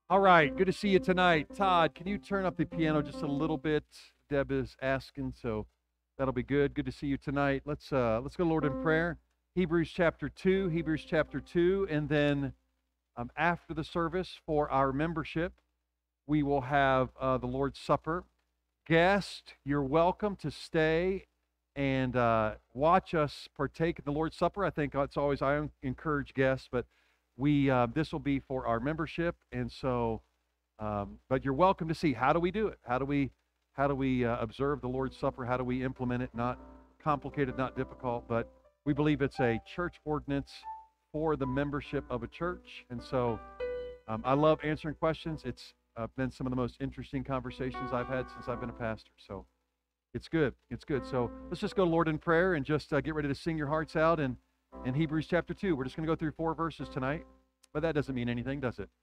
All right, good to see you tonight. Todd, can you turn up the piano just a little bit? Deb is asking, so that'll be good. Good to see you tonight. Let's go, Lord, in prayer. Hebrews chapter 2, and then after the service for our membership, we will have the Lord's Supper. Guest, you're welcome to stay and watch us partake in the Lord's Supper. I think it's always, I encourage guests, but this will be for our membership, and so but you're welcome to see, how do we do it? How do we observe the Lord's Supper? How do we implement it? Not complicated, not difficult, but we believe it's a church ordinance for the membership of a church. And so I love answering questions. It's been some of the most interesting conversations I've had since I've been a pastor. So it's good. It's good. So let's just go, Lord, in prayer and just get ready to sing your hearts out in Hebrews chapter 2. We're just going to go through 4 verses tonight, but that doesn't mean anything, does it?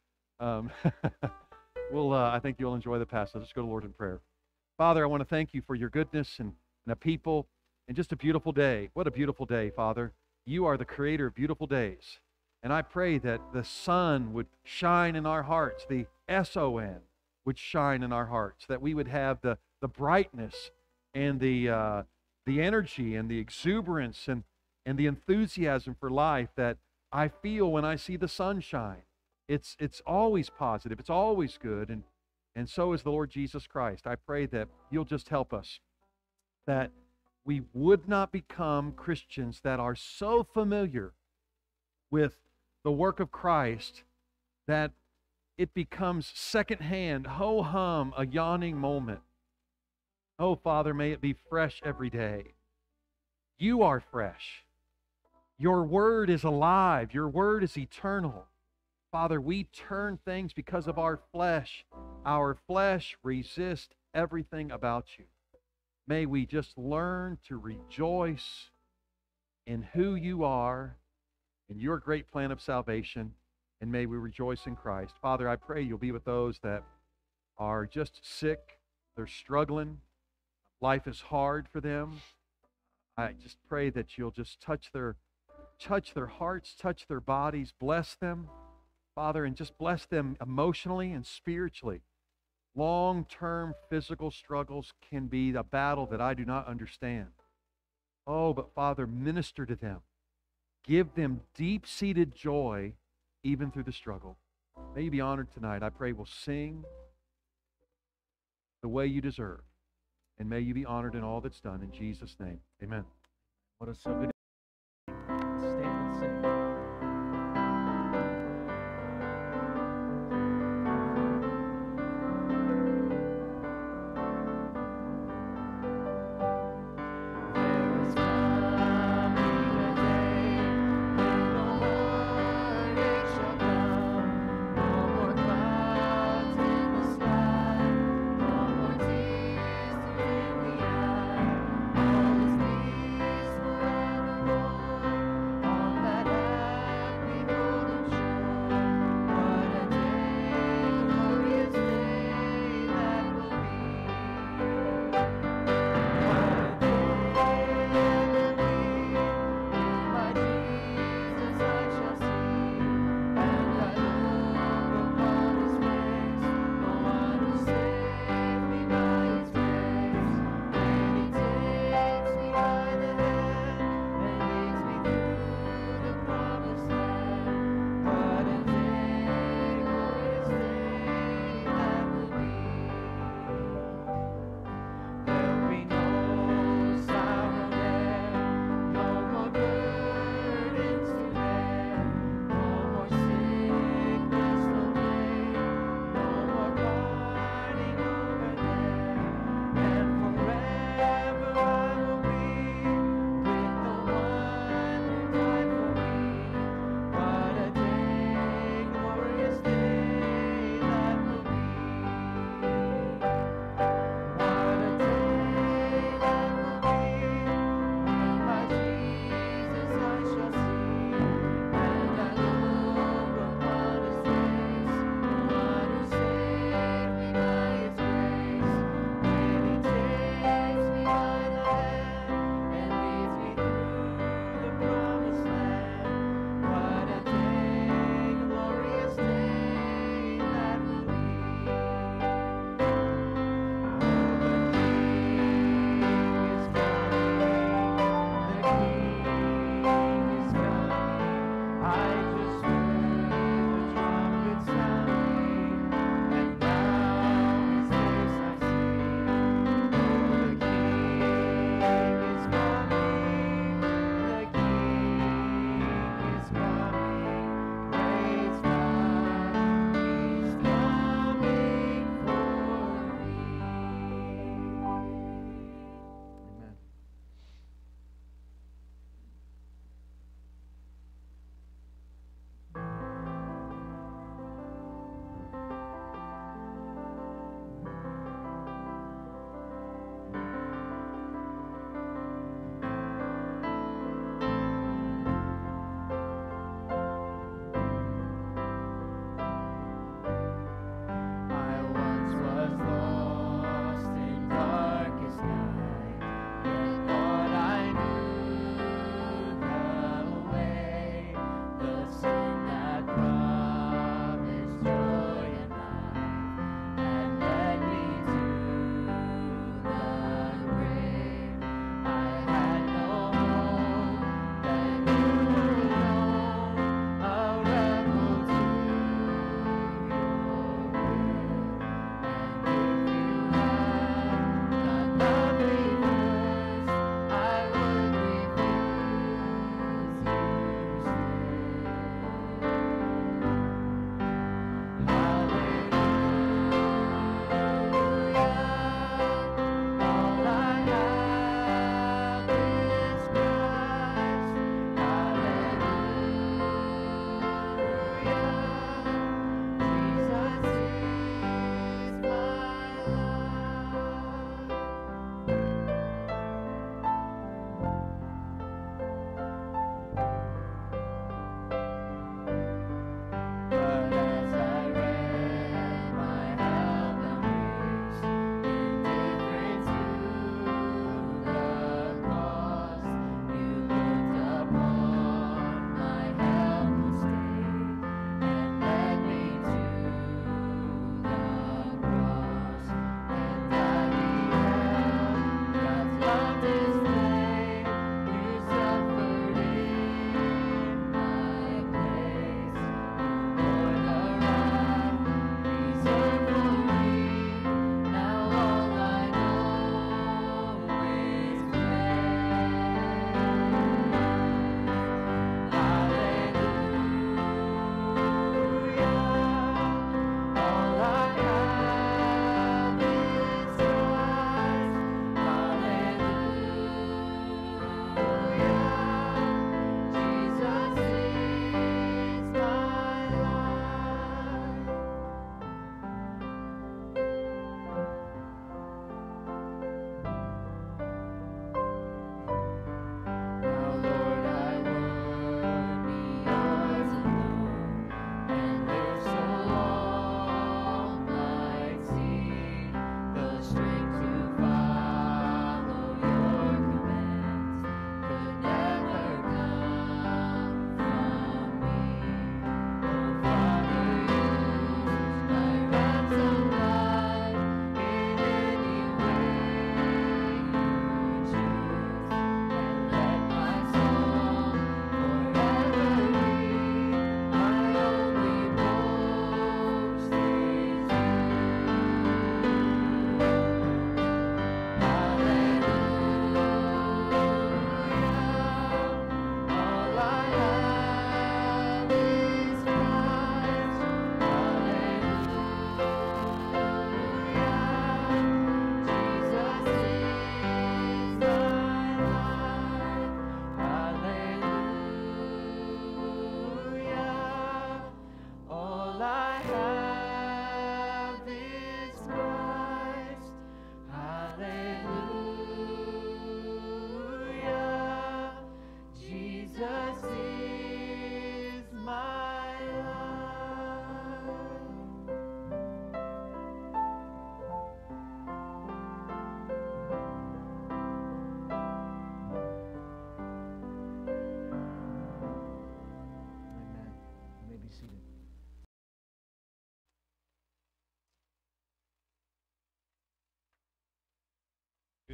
I think you'll enjoy the passage. Let's go to Lord in prayer. Father, I want to thank you for your goodness and a people and just a beautiful day. What a beautiful day, Father. You are the creator of beautiful days. And I pray that the sun would shine in our hearts, the S-O-N would shine in our hearts, that we would have the brightness and the energy and the exuberance and the enthusiasm for life that I feel when I see the sun shine. It's always positive. It's always good. And so is the Lord Jesus Christ. I pray that you'll just help us, that we would not become Christians that are so familiar with the work of Christ that it becomes secondhand, ho-hum, a yawning moment. Oh, Father, may it be fresh every day. You are fresh. Your word is alive. Your word is eternal. Father, we turn things because of our flesh. Our flesh resists everything about you. May we just learn to rejoice in who you are, in your great plan of salvation, and may we rejoice in Christ. Father, I pray you'll be with those that are just sick, they're struggling, life is hard for them. I just pray that you'll just touch their hearts, touch their bodies, bless them, Father, and just bless them emotionally and spiritually. Long-term physical struggles can be a battle that I do not understand. Oh, but Father, minister to them. Give them deep-seated joy even through the struggle. May you be honored tonight. I pray we'll sing the way you deserve. And may you be honored in all that's done. In Jesus' name, amen. What a so good stand and sing. Forever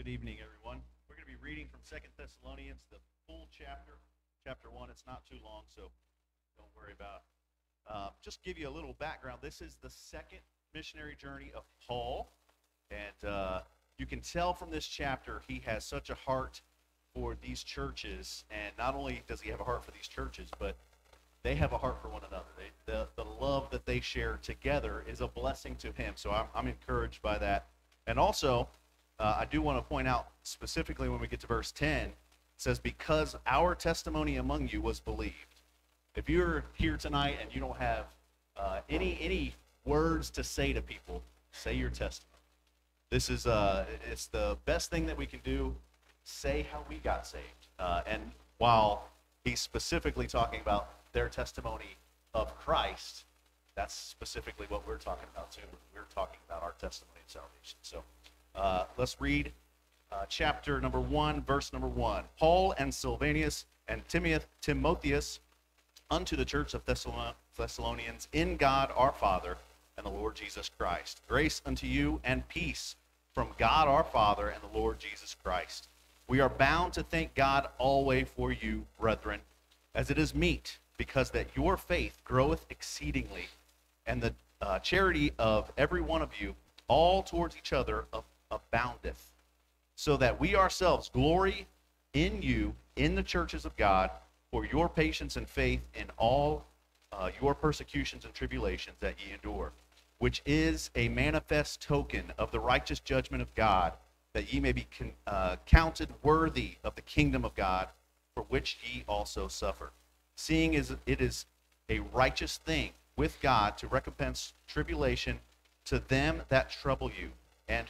Good evening, everyone. We're going to be reading from 2 Thessalonians, the full chapter, chapter 1. It's not too long, so don't worry about it. Just give you a little background. This is the second missionary journey of Paul, and you can tell from this chapter he has such a heart for these churches, and not only does he have a heart for these churches, but they have a heart for one another. The love that they share together is a blessing to him, so I'm encouraged by that. And also, I do want to point out specifically when we get to verse 10, it says, because our testimony among you was believed. If you're here tonight and you don't have any words to say to people, say your testimony. This is it's the best thing that we can do. Say how we got saved. And while he's specifically talking about their testimony of Christ, that's specifically what we're talking about too. We're talking about our testimony of salvation. So let's read chapter number 1, verse number 1. Paul and Silvanus and Timotheus unto the church of Thessalonians in God our Father and the Lord Jesus Christ. Grace unto you and peace from God our Father and the Lord Jesus Christ. We are bound to thank God always for you, brethren, as it is meet, because that your faith groweth exceedingly, and the charity of every one of you all towards each other aboundeth, so that we ourselves glory in you in the churches of God for your patience and faith in all your persecutions and tribulations that ye endure, which is a manifest token of the righteous judgment of God, that ye may be counted worthy of the kingdom of God, for which ye also suffer. Seeing it is a righteous thing with God to recompense tribulation to them that trouble you, and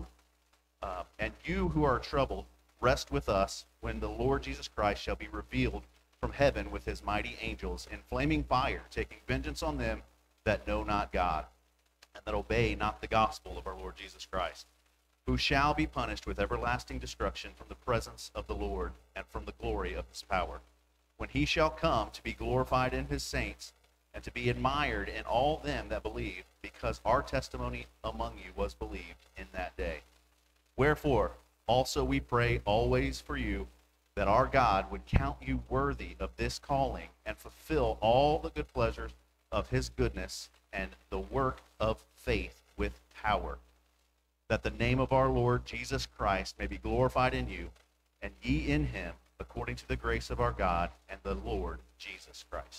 you who are troubled, rest with us when the Lord Jesus Christ shall be revealed from heaven with his mighty angels in flaming fire, taking vengeance on them that know not God, and that obey not the gospel of our Lord Jesus Christ, who shall be punished with everlasting destruction from the presence of the Lord and from the glory of his power, when he shall come to be glorified in his saints and to be admired in all them that believe, because our testimony among you was believed in that day. Wherefore also we pray always for you, that our God would count you worthy of this calling and fulfill all the good pleasures of his goodness and the work of faith with power, that the name of our Lord Jesus Christ may be glorified in you, and ye in him, according to the grace of our God and the Lord Jesus Christ.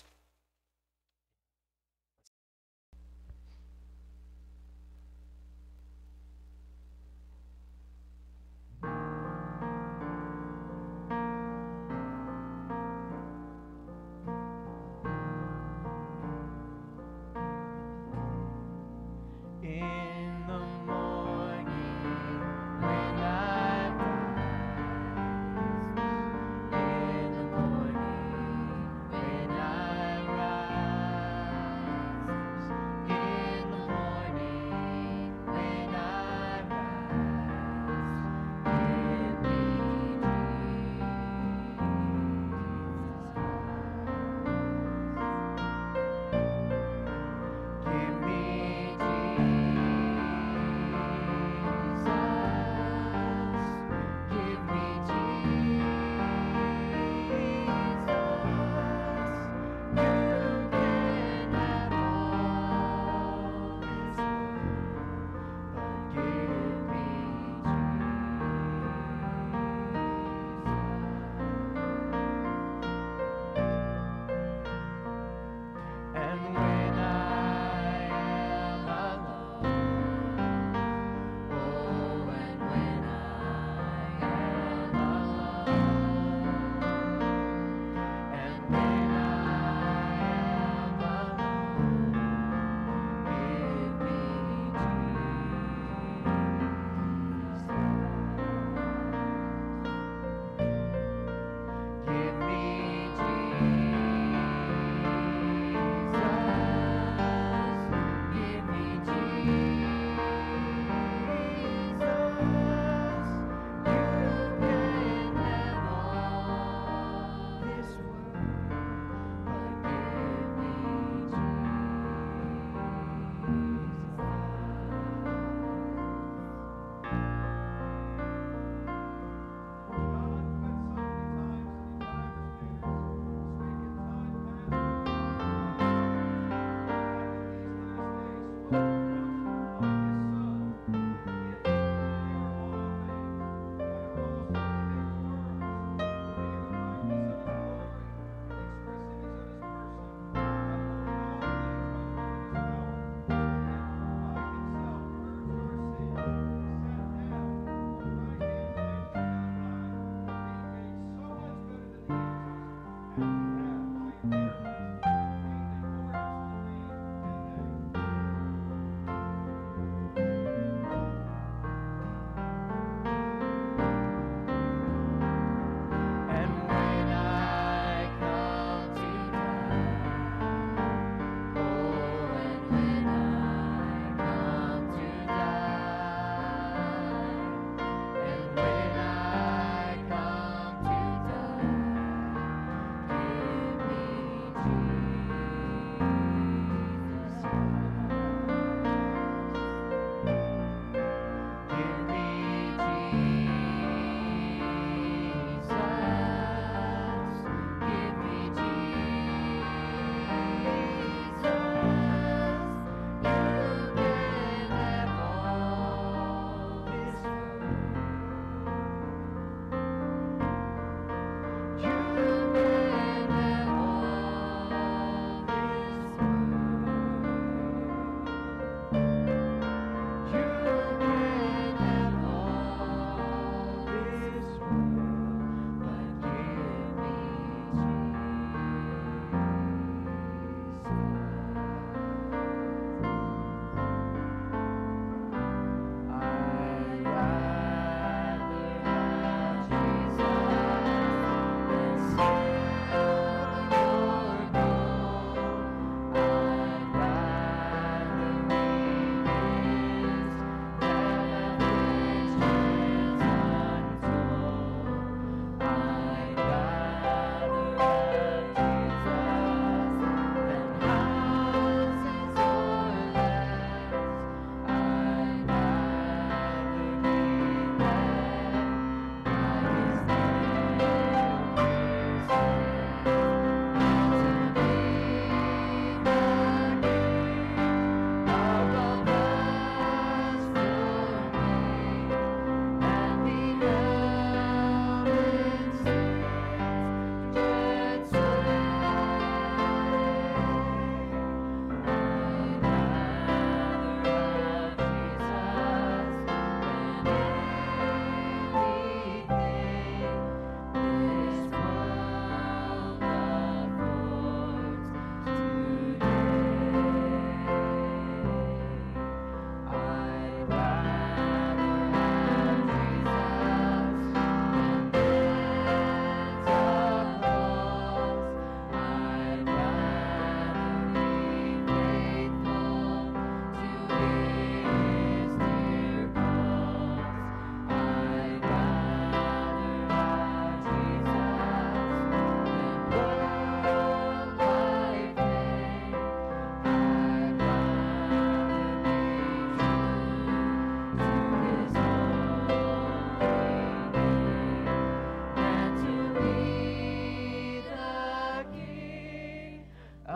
In the morning when I rise, in the morning when I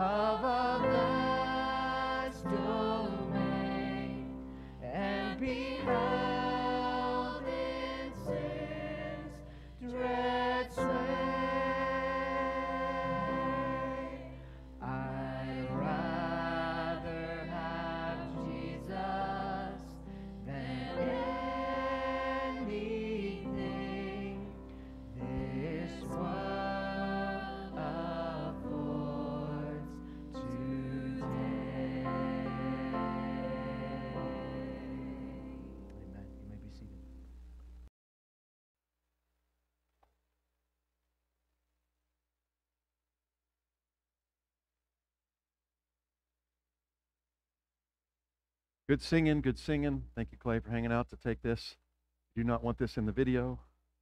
of a vast domain, and beheld in sin's dread sway. I'd rather have Jesus than anything this world affords today. Amen. You may be seated. Good singing, good singing. Thank you, Clay, for hanging out to take this. Do not want this in the video.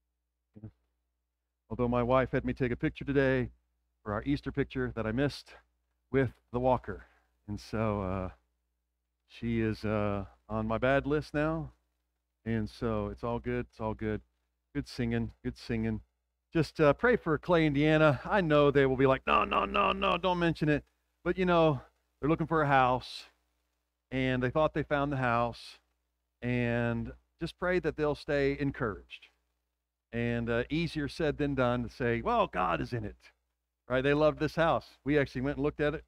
Although my wife had me take a picture today for our Easter picture that I missed with the walker. And so she is on my bad list now. And so it's all good. It's all good. Good singing. Good singing. Just pray for Clay, Indiana. I know they will be like, no, don't mention it. But, you know, they're looking for a house. And they thought they found the house. And just pray that they'll stay encouraged. And easier said than done to say, well, God is in it. Right? They loved this house. We actually went and looked at it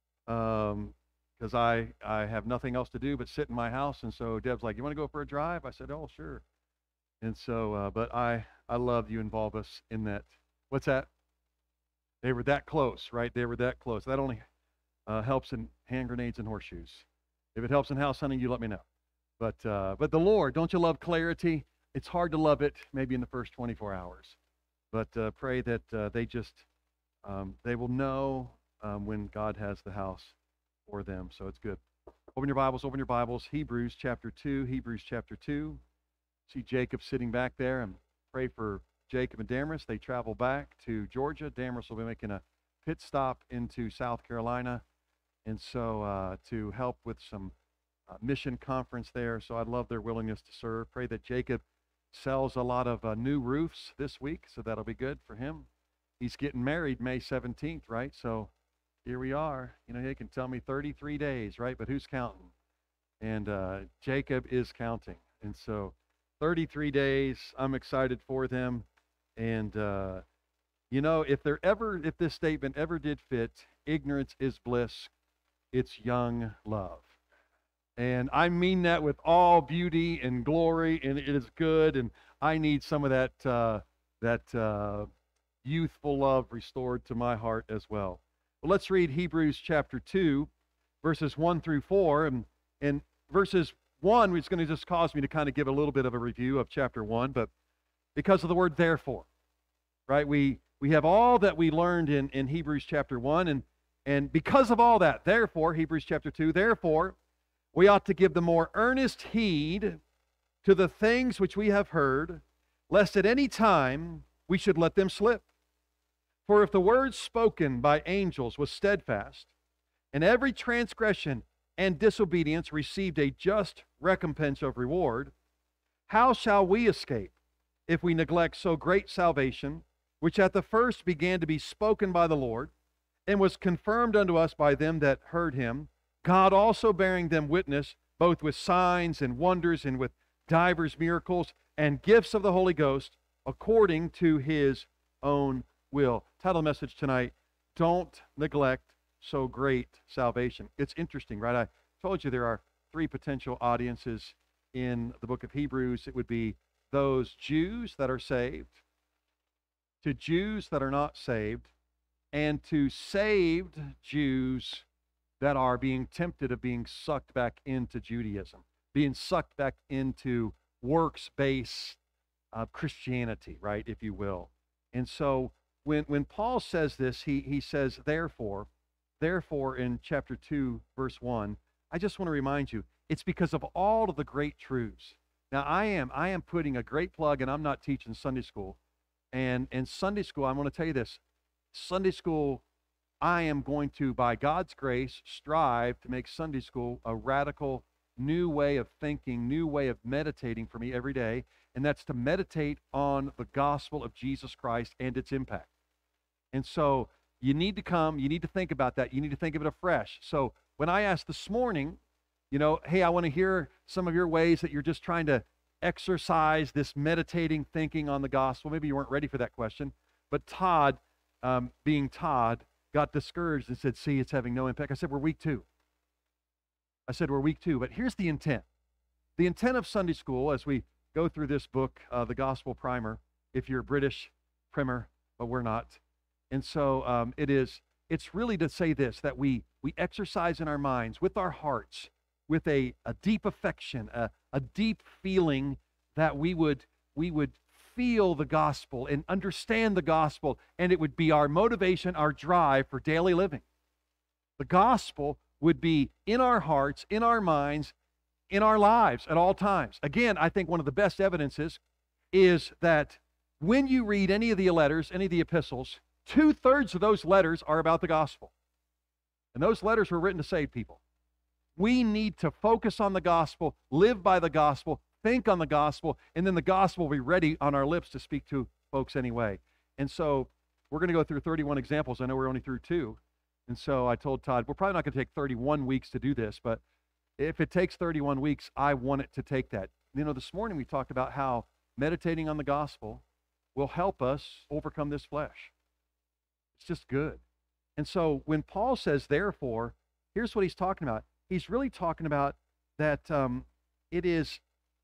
because I have nothing else to do but sit in my house. And so Deb's like, you want to go for a drive? I said, oh, sure. And so, but I love you involve us in that. What's that? They were that close, right? They were that close. That only helps in hand grenades and horseshoes. If it helps in house hunting, you let me know. But the Lord, don't you love clarity? It's hard to love it maybe in the first 24 hours. But pray that they will know when God has the house for them. So it's good. Open your Bibles. Hebrews chapter 2. See Jacob sitting back there, and pray for Jacob and Damaris. They travel back to Georgia. Damaris will be making a pit stop into South Carolina. And so to help with some mission conference there. So I love their willingness to serve. Pray that Jacob sells a lot of new roofs this week, so that'll be good for him. He's getting married May 17th, right? So here we are. You know, he can tell me 33 days, right? But who's counting? And Jacob is counting. And so 33 days, I'm excited for them. And, you know, if this statement ever did fit, ignorance is bliss, it's young love. And I mean that with all beauty and glory, and it is good. And I need some of that youthful love restored to my heart as well. Well, let's read Hebrews chapter 2, verses 1 through 4. And verses 1 is going to just cause me to kind of give a little bit of a review of chapter 1, but because of the word therefore, right? We have all that we learned in Hebrews chapter 1, and because of all that, therefore, Hebrews chapter 2, therefore, we ought to give the more earnest heed to the things which we have heard, lest at any time we should let them slip. For if the word spoken by angels was steadfast, and every transgression and disobedience received a just recompense of reward, how shall we escape if we neglect so great salvation, which at the first began to be spoken by the Lord, and was confirmed unto us by them that heard him, God also bearing them witness, both with signs and wonders and with divers miracles and gifts of the Holy Ghost, according to his own will. Title of the message tonight, Don't Neglect So Great Salvation. It's interesting, right? I told you there are three potential audiences in the book of Hebrews. It would be those Jews that are saved, to Jews that are not saved, and to saved Jews that are being tempted of being sucked back into Judaism, being sucked back into works-based Christianity, right, if you will. And so when Paul says this, he says, therefore in chapter 2, verse 1, I just want to remind you, it's because of all of the great truths. Now, I am putting a great plug, and I'm not teaching Sunday school. And in Sunday school, I'm going to tell you this. Sunday school, I am going to, by God's grace, strive to make Sunday school a radical new way of thinking, new way of meditating for me every day, and that's to meditate on the gospel of Jesus Christ and its impact. And so you need to come, you need to think about that, you need to think of it afresh. So when I asked this morning, hey, I want to hear some of your ways that you're just trying to exercise this meditating thinking on the gospel. Maybe you weren't ready for that question, but Todd, being Todd, got discouraged and said, see, it's having no impact. I said, we're week 2. We're week 2, but here's the intent. The intent of Sunday school as we go through this book, the Gospel Primer, if you're British, primer, but we're not. And so it's really to say this, that we exercise in our minds, with our hearts, with a deep affection, a deep feeling that we would feel the gospel and understand the gospel, and it would be our motivation, our drive for daily living. The gospel would be in our hearts, in our minds, in our lives at all times. Again, I think one of the best evidences is that when you read any of the letters, any of the epistles, 2/3 of those letters are about the gospel. And those letters were written to save people. We need to focus on the gospel, live by the gospel, think on the gospel, and then the gospel will be ready on our lips to speak to folks anyway. And so we're going to go through 31 examples. I know we're only through 2. And so I told Todd, we're probably not going to take 31 weeks to do this, but if it takes 31 weeks, I want it to take that. This morning we talked about how meditating on the gospel will help us overcome this flesh. It's just good. And so when Paul says, therefore, here's what he's talking about. He's really talking about that it's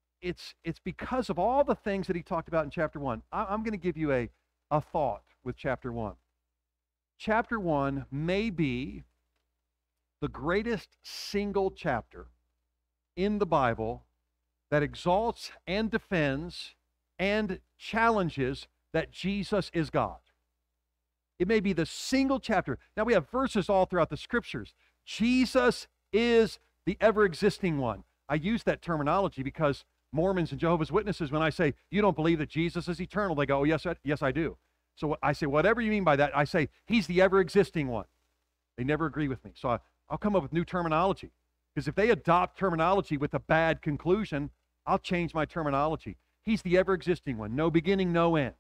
because of all the things that he talked about in chapter 1. I'm going to give you a thought with chapter 1. Chapter 1 may be the greatest single chapter in the Bible that exalts and defends and challenges that Jesus is God. It may be the single chapter. Now we have verses all throughout the scriptures. Jesus is the ever-existing one. I use that terminology because Mormons and Jehovah's Witnesses, when I say, you don't believe that Jesus is eternal, they go, oh, yes, I do. So I say, whatever you mean by that, I say, he's the ever-existing one. They never agree with me. So I'll come up with new terminology. Because if they adopt terminology with a bad conclusion, I'll change my terminology. He's the ever-existing one, no beginning, no end.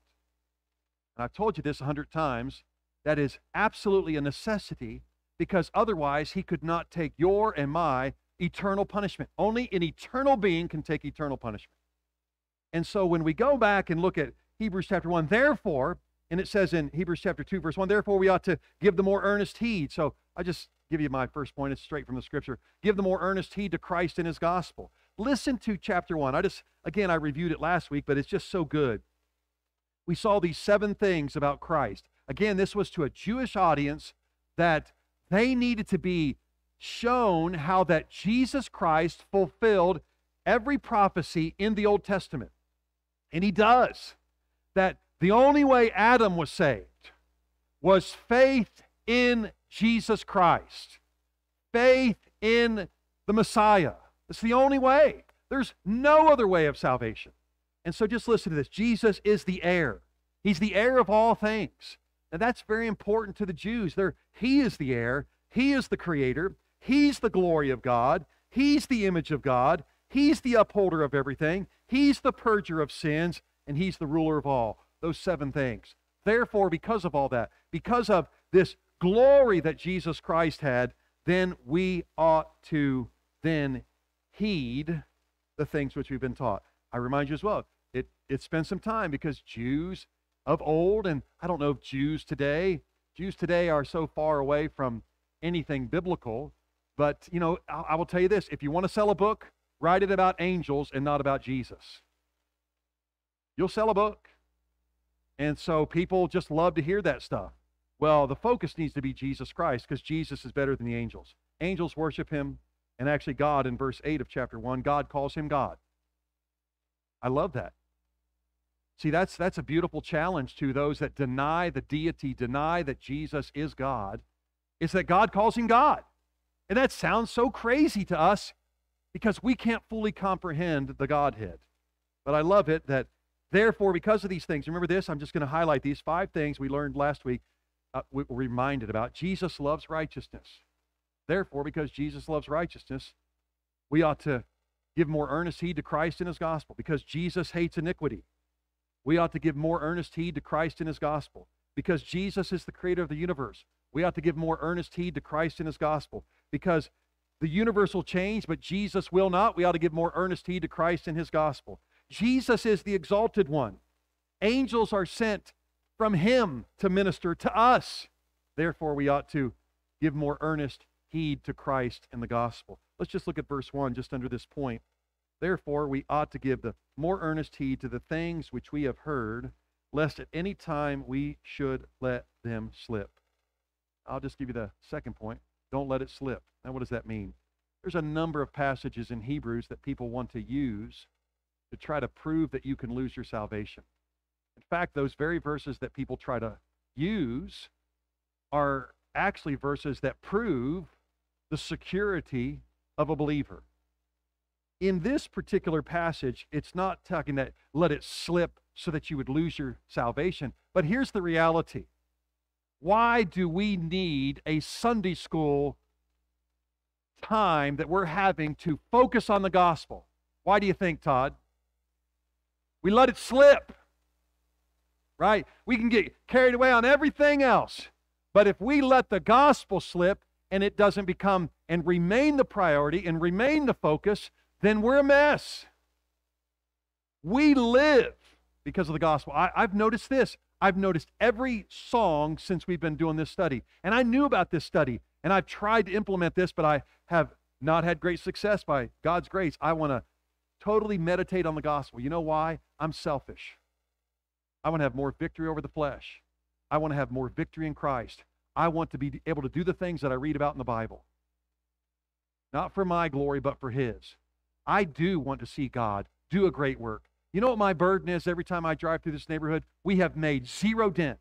And I've told you this 100 times. That is absolutely a necessity, because otherwise he could not take your and my eternal punishment. Only an eternal being can take eternal punishment. And so when we go back and look at Hebrews chapter 1, therefore, and it says in Hebrews chapter 2, verse 1, therefore we ought to give the more earnest heed. So I just give you my first point. It's straight from the scripture. Give the more earnest heed to Christ and his gospel. Listen to chapter 1. I reviewed it last week, but it's just so good. We saw these 7 things about Christ. Again, this was to a Jewish audience that they needed to be shown how that Jesus Christ fulfilled every prophecy in the Old Testament. And he does. That the only way Adam was saved was faith in Jesus Christ. Faith in the Messiah. It's the only way. There's no other way of salvation. And so just listen to this. Jesus is the heir. He's the heir of all things. And that's very important to the Jews. He is the heir. He is the creator. He's the glory of God. He's the image of God. He's the upholder of everything. He's the purger of sins. And he's the ruler of all. Those 7 things. Therefore, because of all that, because of this glory that Jesus Christ had, then we ought to then heed the things which we've been taught. I remind you as well, it spent some time, because Jews of old, and I don't know if Jews today are so far away from anything biblical, but I will tell you this, if you want to sell a book, write it about angels and not about Jesus. You'll sell a book. And so people just love to hear that stuff. Well, the focus needs to be Jesus Christ, because Jesus is better than the angels. Angels worship him, and actually God, in verse 8 of chapter 1, God calls him God. I love that. See, that's a beautiful challenge to those that deny the deity, deny that Jesus is God, is that God calls him God. And that sounds so crazy to us because we can't fully comprehend the Godhead. But I love it that, therefore, because of these things, remember this, I'm just going to highlight these 5 things we learned last week, we were reminded about. Jesus loves righteousness. Therefore, because Jesus loves righteousness, we ought to give more earnest heed to Christ and his gospel. Because Jesus hates iniquity, we ought to give more earnest heed to Christ and his gospel. Because Jesus is the creator of the universe, we ought to give more earnest heed to Christ and his gospel. Because the universe will change, but Jesus will not, we ought to give more earnest heed to Christ and his gospel. Jesus is the exalted one. Angels are sent from him to minister to us. Therefore, we ought to give more earnest heed to Christ and the gospel. Let's just look at verse 1 just under this point. Therefore, we ought to give the more earnest heed to the things which we have heard, lest at any time we should let them slip. I'll just give you the second point. Don't let it slip. Now, what does that mean? There's a number of passages in Hebrews that people want to use to try to prove that you can lose your salvation. In fact, those very verses that people try to use are actually verses that prove the security of a believer. In this particular passage, it's not talking that let it slip so that you would lose your salvation. But here's the reality. Why do we need a Sunday school time that we're having to focus on the gospel? Why do you think, Todd? We let it slip, right? We can get carried away on everything else. But if we let the gospel slip and it doesn't become and remain the priority and remain the focus, then we're a mess. We live because of the gospel. I've noticed this. I've noticed every song since we've been doing this study. And I knew about this study, and I've tried to implement this, but I have not had great success. By God's grace, I want to totally meditate on the gospel. You know why? I'm selfish. I want to have more victory over the flesh. I want to have more victory in Christ. I want to be able to do the things that I read about in the Bible. Not for my glory, but for his. I do want to see God do a great work. You know what my burden is every time I drive through this neighborhood? We have made zero dent.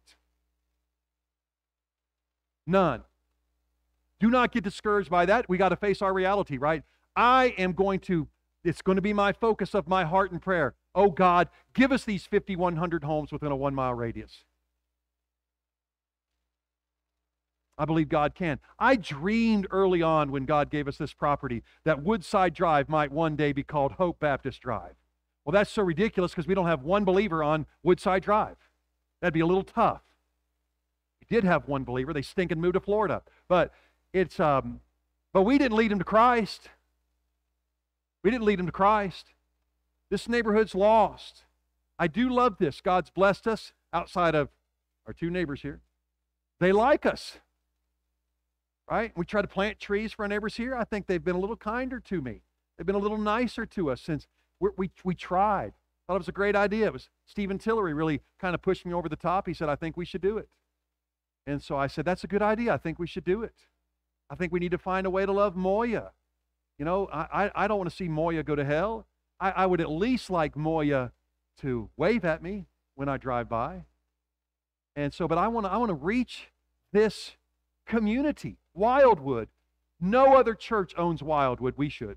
None. Do not get discouraged by that. We got to face our reality, right? It's going to be my focus of my heart and prayer. Oh God, give us these 5,100 homes within a 1-mile radius. I believe God can. I dreamed early on when God gave us this property that Woodside Drive might one day be called Hope Baptist Drive. Well, that's so ridiculous because we don't have one believer on Woodside Drive. That'd be a little tough. We did have one believer. They stink and moved to Florida. But we didn't lead him to Christ. We didn't lead him to Christ. This neighborhood's lost. I do love this. God's blessed us outside of our two neighbors here. They like us. Right? We try to plant trees for our neighbors here. I think they've been a little kinder to me. They've been a little nicer to us since we tried. Thought it was a great idea. It was Stephen-Tillery really kind of pushed me over the top. He said, I think we should do it. And so I said, that's a good idea. I think we should do it. I think we need to find a way to love Moya. You know, I don't want to see Moya go to hell. I would at least like Moya to wave at me when I drive by. And so, but I want to reach this community. Wildwood. No other church owns Wildwood. We should.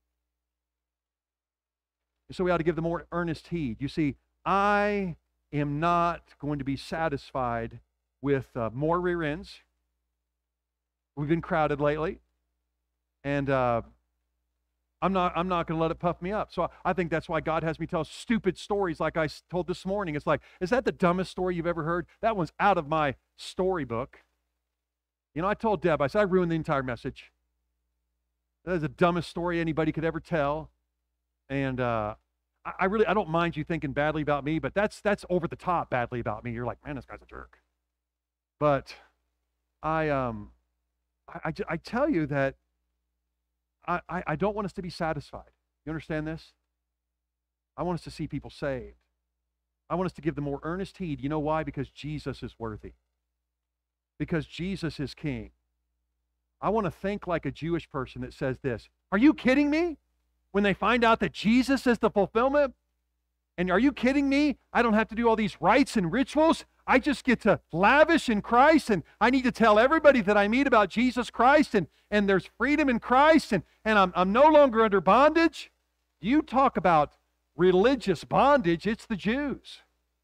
So we ought to give them more earnest heed. You see, I am not going to be satisfied with more rear ends. We've been crowded lately. And I'm not going to let it puff me up. So I think that's why God has me tell stupid stories like I told this morning. It's like, is that the dumbest story you've ever heard? That one's out of my storybook. You know, I told Deb, I said, I ruined the entire message. That is the dumbest story anybody could ever tell. And I don't mind you thinking badly about me, but that's over the top badly about me. You're like, man, this guy's a jerk. But I tell you that I don't want us to be satisfied. You understand this? I want us to see people saved. I want us to give them more earnest heed. You know why? Because Jesus is worthy. Because Jesus is king. I want to think like a Jewish person that says this. Are you kidding me? When they find out that Jesus is the fulfillment? And are you kidding me? I don't have to do all these rites and rituals. I just get to lavish in Christ, and I need to tell everybody that I meet about Jesus Christ, and there's freedom in Christ, and I'm no longer under bondage. You talk about religious bondage, it's the Jews.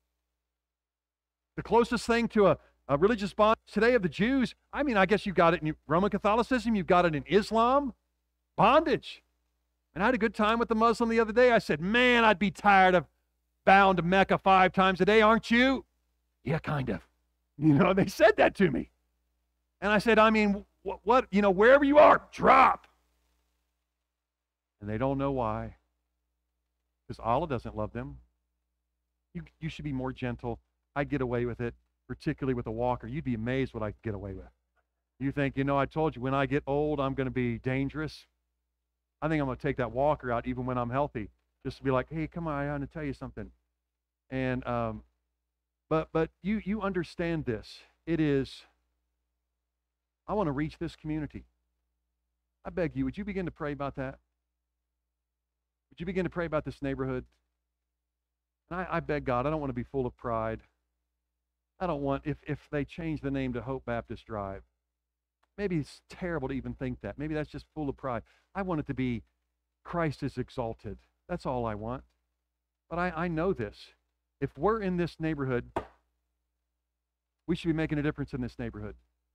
The closest thing to a religious bondage today of the Jews, I mean, I guess you've got it in Roman Catholicism, you've got it in Islam, bondage. And I had a good time with the Muslim the other day. I said, man, I'd be tired of bound to Mecca 5 times a day, aren't you? Yeah, kind of. They said that to me. And I said, I mean, what wherever you are, drop. And they don't know why. Because Allah doesn't love them. You should be more gentle. I get away with it, particularly with a walker. You'd be amazed what I get away with. You think, I told you when I get old, I'm going to be dangerous. I think I'm going to take that walker out even when I'm healthy, just to be like, hey, come on, I want to tell you something. And but you understand this. It is, I want to reach this community. I beg you, would you begin to pray about that? Would you begin to pray about this neighborhood? And I beg God, I don't want to be full of pride. I don't want, if they change the name to Hope Baptist Drive, maybe it's terrible to even think that. Maybe that's just full of pride. I want it to be Christ is exalted. That's all I want. But I know this. If we're in this neighborhood, we should be making a difference in this neighborhood.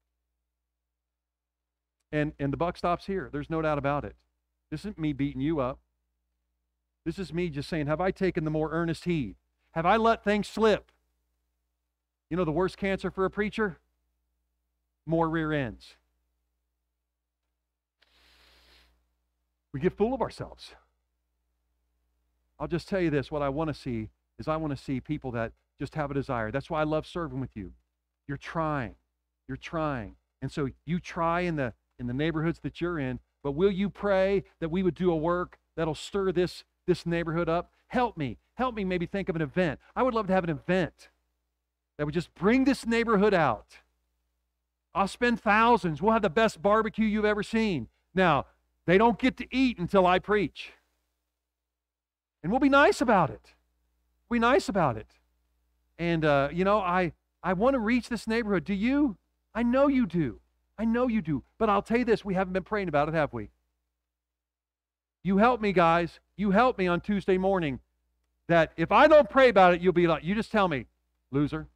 And the buck stops here. There's no doubt about it. This isn't me beating you up. This is me just saying, have I taken the more earnest heed? Have I let things slip? The worst cancer for a preacher? More rear ends. We get full of ourselves. I'll just tell you this, what I want to see is I want to see people that just have a desire. That's why I love serving with you. You're trying. You're trying. And so you try in the neighborhoods that you're in, but will you pray that we would do a work that'll stir this neighborhood up? Help me maybe think of an event. I would love to have an event that would just bring this neighborhood out. I'll spend thousands. We'll have the best barbecue you've ever seen. Now, they don't get to eat until I preach. And we'll be nice about it. We'll be nice about it. And, I want to reach this neighborhood. Do you? I know you do. I know you do. But I'll tell you this, we haven't been praying about it, have we? You help me, guys. You help me on Tuesday morning. That if I don't pray about it, you'll be like, you just tell me, loser.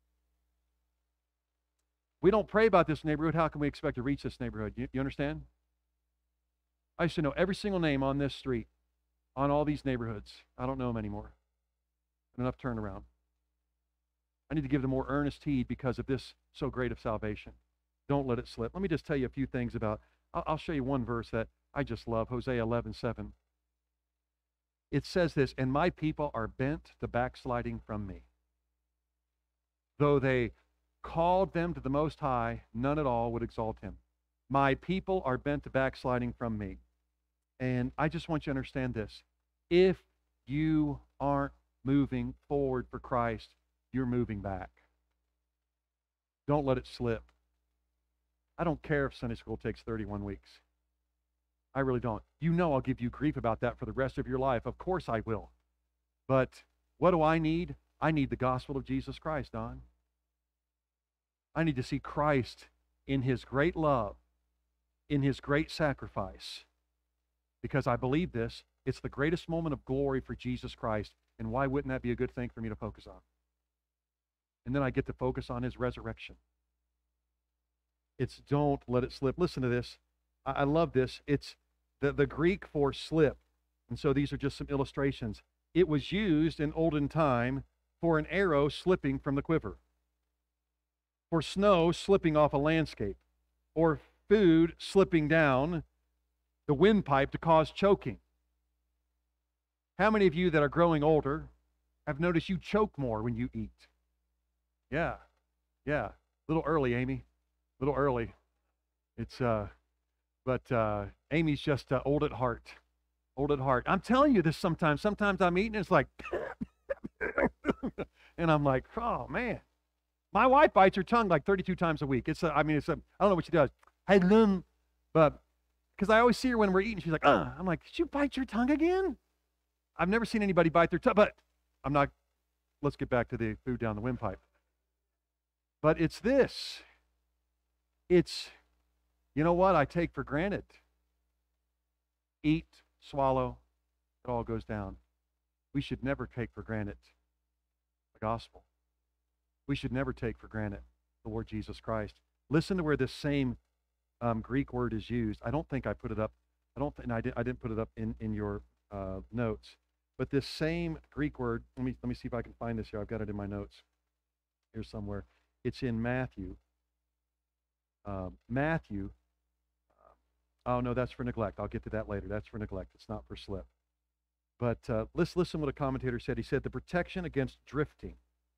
We don't pray about this neighborhood. How can we expect to reach this neighborhood? You understand? I used to know every single name on this street, on all these neighborhoods. I don't know them anymore. Enough turnaround. I need to give them more earnest heed because of this so great of salvation. Don't let it slip. Let me just tell you a few things about, I'll show you one verse that I just love, Hosea 11:7. It says this, and my people are bent to backsliding from me. Though they called them to the Most High, none at all would exalt him. My people are bent to backsliding from me. And I just want you to understand this. If you aren't moving forward for Christ, you're moving back. Don't let it slip. I don't care if Sunday school takes 31 weeks. I really don't. I'll give you grief about that for the rest of your life. Of course I will. But what do I need? I need the gospel of Jesus Christ, Don. I need to see Christ in his great love, in his great sacrifice. Because I believe this, it's the greatest moment of glory for Jesus Christ. And why wouldn't that be a good thing for me to focus on? And then I get to focus on his resurrection. It's don't let it slip. Listen to this. I love this. It's the Greek for slip. And so these are just some illustrations. It was used in olden time for an arrow slipping from the quiver, for snow slipping off a landscape, or food slipping down the windpipe to cause choking. How many of you that are growing older have noticed you choke more when you eat? Yeah. A little early, Amy. A little early. It's but Amy's just old at heart. Old at heart. I'm telling you this sometimes. Sometimes I'm eating and it's like and I'm like, oh man. My wife bites her tongue like 32 times a week. I don't know what she does. But because I always see her when we're eating, she's like, I'm like, did you bite your tongue again? I've never seen anybody bite their tongue, but I'm not. Let's get back to the food down the windpipe. But it's this. It's, you know what I take for granted? Eat, swallow, it all goes down. We should never take for granted the gospel. We should never take for granted the Lord Jesus Christ. Listen to where this same Greek word is used. I don't think I put it up. I didn't put it up in your notes. But this same Greek word, let me see if I can find this here. I've got it in my notes here somewhere. It's in Matthew. Matthew. Oh, no, that's for neglect. I'll get to that later. That's for neglect. It's not for slip. But let's listen to what a commentator said. He said, the protection against drifting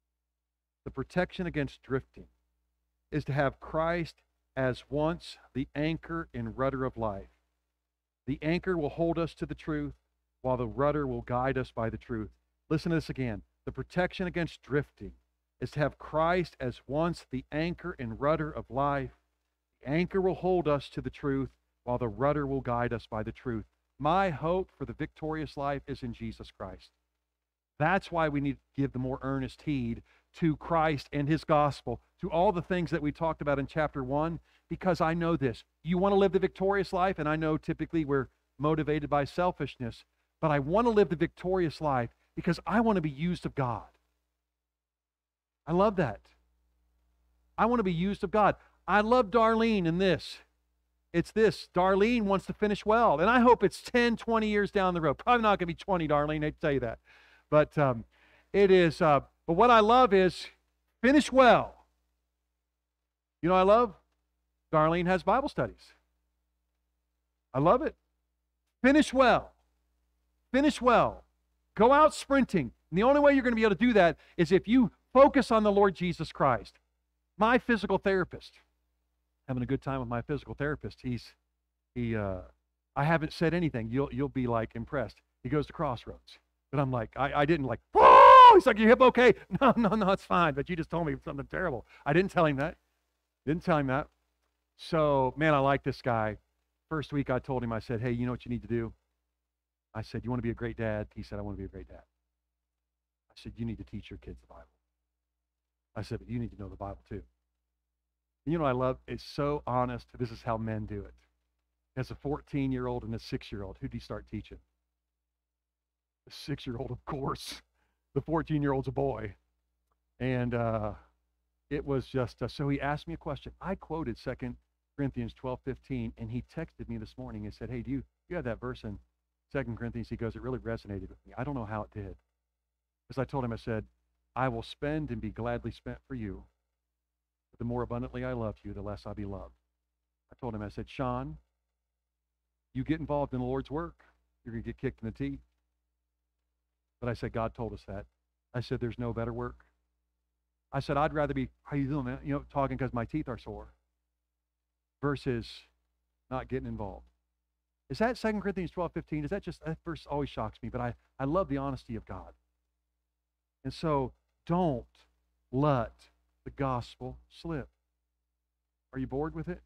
is to have Christ as once the anchor and rudder of life. The anchor will hold us to the truth, while the rudder will guide us by the truth. Listen to this again. The protection against drifting is to have Christ as once the anchor and rudder of life. The anchor will hold us to the truth, while the rudder will guide us by the truth. My hope for the victorious life is in Jesus Christ. That's why we need to give the more earnest heed to Christ and his gospel, to all the things that we talked about in chapter 1, because I know this. You want to live the victorious life, and I know typically we're motivated by selfishness, but I want to live the victorious life because I want to be used of God. I love that. I want to be used of God. I love Darlene in this. It's this. Darlene wants to finish well, and I hope it's 10, 20 years down the road. Probably not going to be 20, Darlene, I hate to tell you that. But it is, but what I love is finish well. You know what I love? Darlene has Bible studies. I love it. Finish well. Finish well. Go out sprinting. And the only way you're going to be able to do that is if you focus on the Lord Jesus Christ. My physical therapist, having a good time with my physical therapist. I haven't said anything. You'll be like impressed. He goes to Crossroads. But I'm like, I didn't like, oh, he's like, your hip okay? No, it's fine. But you just told me something terrible. I didn't tell him that. So, man, I like this guy. First week I told him, I said, hey, you know what you need to do? I said, you want to be a great dad? He said, I want to be a great dad. I said, you need to teach your kids the Bible. I said, but you need to know the Bible too. And you know what I love? It's so honest. This is how men do it. As a 14-year-old and a 6-year-old, who do you start teaching? The 6-year-old, of course. The 14-year-old's a boy. And it was just, so he asked me a question. I quoted 2 Corinthians 12:15, and he texted me this morning and said, hey, do you have that verse in 2 Corinthians? He goes, it really resonated with me. I don't know how it did. Because I told him, I said, I will spend and be gladly spent for you. But the more abundantly I love you, the less I'll be loved. I told him, I said, Sean, you get involved in the Lord's work, you're going to get kicked in the teeth. But I said, God told us that. I said, there's no better work. I said, I'd rather be, how you doing, man? You know, talking because my teeth are sore versus not getting involved. Is that 2 Corinthians 12:15? Is that just, that verse always shocks me, but I love the honesty of God. And so don't let the gospel slip. Are you bored with it?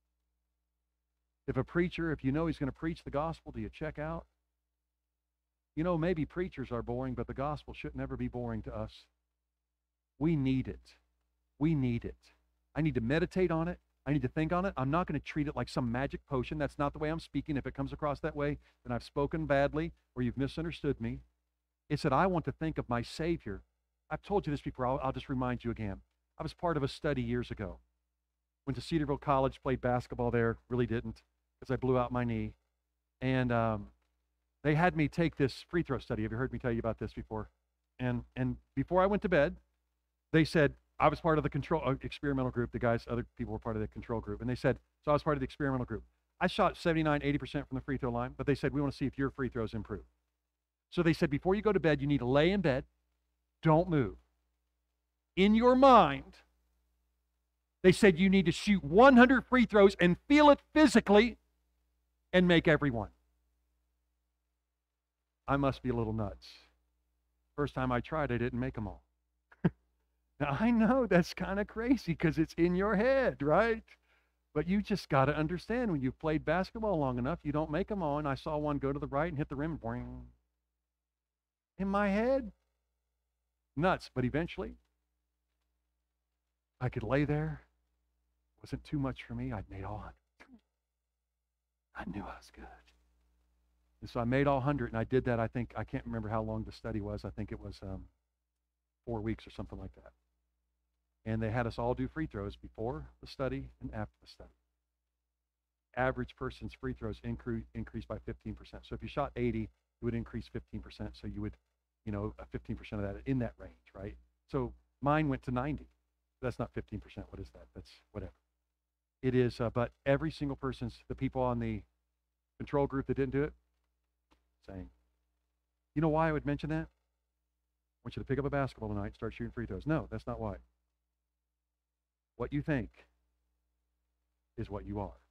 If a preacher, if you know he's going to preach the gospel, do you check out? You know, maybe preachers are boring, but the gospel should never be boring to us. We need it. We need it. I need to meditate on it. I need to think on it. I'm not going to treat it like some magic potion. That's not the way I'm speaking. If it comes across that way, then I've spoken badly or you've misunderstood me. It's that I want to think of my Savior. I've told you this before. I'll just remind you again. I was part of a study years ago. Went to Cedarville College, played basketball there. Really didn't because I blew out my knee. And they had me take this free throw study. Have you heard me tell you about this before? And before I went to bed, they said, I was part of the experimental group. The guys, other people were part of the control group. And they said, so I was part of the experimental group. I shot 79, 80% from the free throw line, but they said, we want to see if your free throws improve. So they said, before you go to bed, you need to lay in bed. Don't move. In your mind, they said you need to shoot 100 free throws and feel it physically and make every one. I must be a little nuts. First time I tried, I didn't make them all. Now, I know that's kind of crazy because it's in your head, right? But you just got to understand when you've played basketball long enough, you don't make them all. And I saw one go to the right and hit the rim. Boing. In my head. Nuts. But eventually, I could lay there. It wasn't too much for me. I'd made all 100. I knew I was good. And so I made all 100, and I did that, I think, I can't remember how long the study was. I think it was 4 weeks or something like that. And they had us all do free throws before the study and after the study. Average person's free throws increased by 15%. So if you shot 80, it would increase 15%. So you would, 15% of that in that range, right? So mine went to 90. That's not 15%. What is that? That's whatever. It is, but every single person's, the people on the control group that didn't do it, saying, you know why I would mention that? I want you to pick up a basketball tonight and start shooting free throws. No, that's not why. What you think is what you are.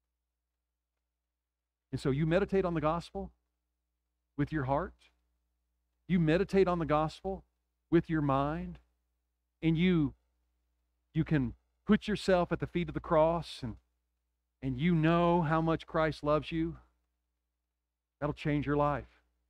And so you meditate on the gospel with your heart. You meditate on the gospel with your mind. And you can put yourself at the feet of the cross and you know how much Christ loves you. That'll change your life.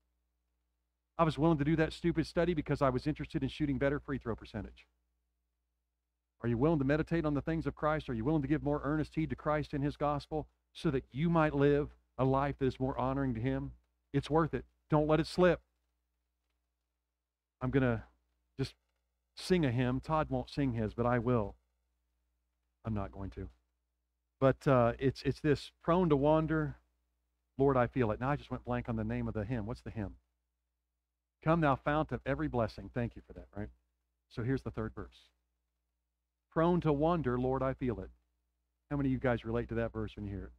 I was willing to do that stupid study because I was interested in shooting better free throw percentage. Are you willing to meditate on the things of Christ? Are you willing to give more earnest heed to Christ and His gospel so that you might live a life that is more honoring to Him? It's worth it. Don't let it slip. I'm going to just sing a hymn. Todd won't sing his, but I will. I'm not going to. But it's this, prone to wander, Lord, I feel it. Now I just went blank on the name of the hymn. What's the hymn? Come thou fount of every blessing. Thank you for that, right? So here's the third verse. Prone to wander, Lord, I feel it. How many of you guys relate to that verse when you hear it?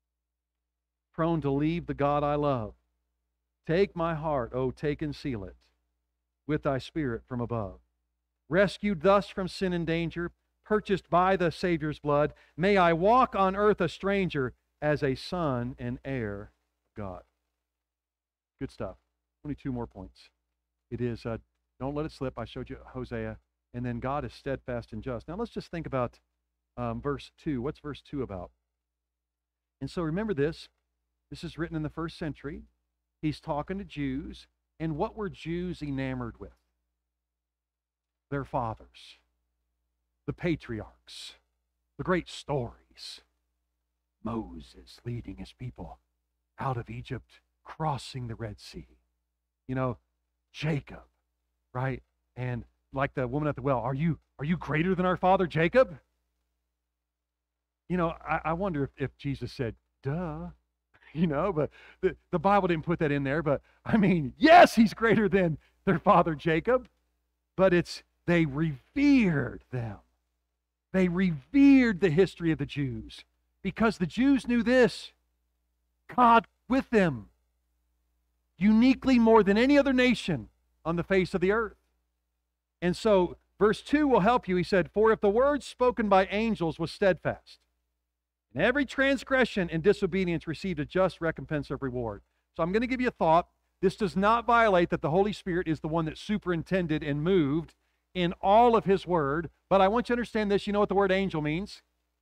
Prone to leave the God I love. Take my heart, oh, take and seal it with thy Spirit from above. Rescued thus from sin and danger, purchased by the Savior's blood, may I walk on earth a stranger as a son and heir of God. Good stuff. 22 more points. It is, don't let it slip. I showed you Hosea. And then God is steadfast and just. Now let's just think about verse 2. What's verse 2 about? And so remember this. This is written in the first century. He's talking to Jews. And what were Jews enamored with? Their fathers, the patriarchs, the great stories. Moses leading his people out of Egypt, crossing the Red Sea. You know, Jacob, right? And like the woman at the well, are you greater than our father Jacob? You know, I wonder if Jesus said, duh, you know, but the Bible didn't put that in there. But I mean, yes, he's greater than their father Jacob, but they revered them. They revered the history of the Jews because the Jews knew this: God with them, uniquely more than any other nation on the face of the earth. And so verse 2 will help you. He said, for if the word spoken by angels was steadfast, and every transgression and disobedience received a just recompense of reward. So I'm going to give you a thought. This does not violate that the Holy Spirit is the one that superintended and moved in all of His word. But I want you to understand this. You know what the word angel means?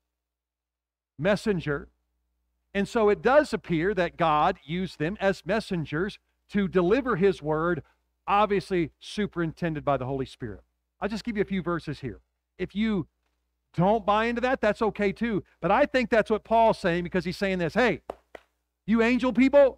Messenger. And so it does appear that God used them as messengers to deliver His word, obviously superintended by the Holy Spirit. I'll just give you a few verses here. If you don't buy into that, that's okay too. But I think that's what Paul's saying, because he's saying this: hey, you angel people,